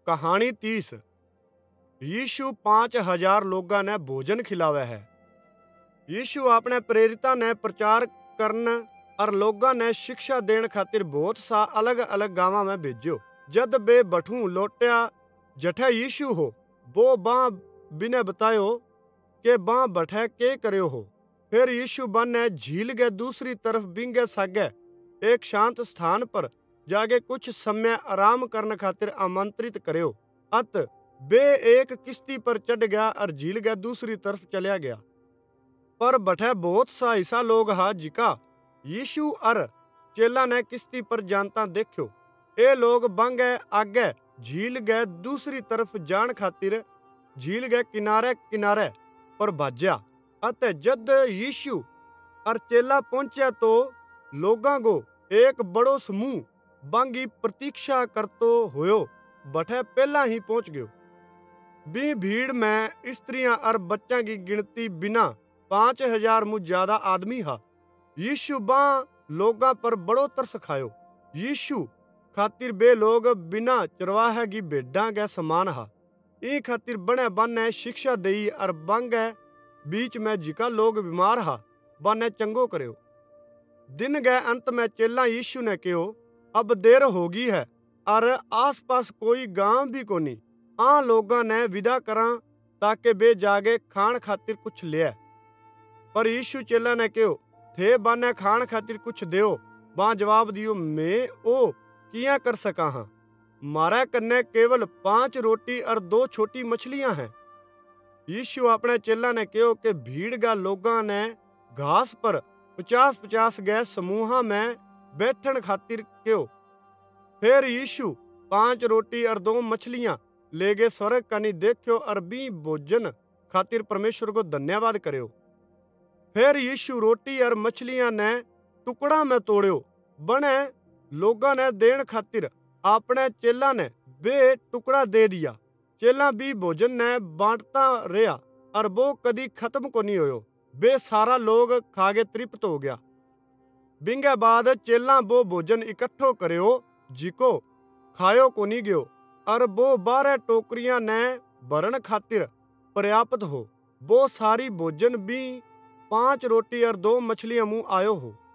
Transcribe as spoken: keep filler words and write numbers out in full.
कहानी तीस। यीशु पांच हजार लोगों ने भोजन खिलावे है। यीशु अपने प्रेरिता ने प्रचार करन और लोगों ने शिक्षा देने खातिर बहुत सा अलग अलग गांव में भेजो। जद बे बठू लोटिया जठे यीशु हो, वो बाँ बिने बतायो के बाँ बठे के करो हो। फिर यीशु बन ने झील के दूसरी तरफ बिंगे सागे एक शांत स्थान पर जाके कुछ समय आराम करने खातिर आमंत्रित करो। अत बे एक किश्ती पर चढ़ गया और झील के दूसरी तरफ चलिया गया। पर बठे बहुत सा ऐसा लोग हा जिका यीशु और चेला ने किश्ती पर जानता देखो। ए लोग बंगे आगे झील के दूसरी तरफ जान खातिर झील के किनारे किनारे पर भाज्या। अत जद यीशु और चेला पहुंचे तो लोगों को एक बड़ो समूह बांगी प्रतीक्षा करतो होयो बठे पहला ही पहुंच गयो। बी भीड़ में स्त्रियां और बच्चा की गिनती बिना पांच हजार मुझ ज्यादा आदमी हा। यीशु बा लोगा पर बड़ो तरस खायो। यीशु खातिर बे लोग बिना चरवाहे की भेड़ा के समान हा। ई खातिर बने बने शिक्षा दई और बंगे बीच में जिका लोग बीमार हा बने चंगो करो। दिन गए अंत में चेला यीशु ने कहो, अब देर होगी है और आसपास कोई गांव भी कोनी। आ लोगों ने विदा करा ताकि बे जागे खान खातिर कुछ ले। पर यीशु चेला ने कहो, थे बाने खान खातिर कुछ देओ। बा जवाब दियो, मैं ओ किया कर सका हाँ। मारा कन्ने केवल पांच रोटी और दो छोटी मछलियां हैं। यीशु अपने चेला ने कहो कि भीड़ का लोगों ने घास पर पचास पचास गए समूह में बैठन खातिर क्यों। फिर यीशु पांच रोटी और दो मछलियां ले गए स्वर्ग कनी देखो और बी भोजन खातिर परमेश्वर को धन्यवाद करो। फिर यीशु रोटी और मछलियां ने टुकड़ा में तोड़ो बने लोगों ने देन खातिर अपने चेला ने बे टुकड़ा दे दिया। चेला भी भोजन ने बांटता रहा और वो कदी खत्म को नहीं होयो। बे सारा लोग खागे तृप्त हो गया। बिंगे बाद चेला वो भोजन इकट्ठो करो जिको खायो को नहीं गयो और वो बारह टोकरियां ने भरण खातिर पर्याप्त हो। वो सारी भोजन भी पांच रोटी और दो मछलियां मुंह आयो हो।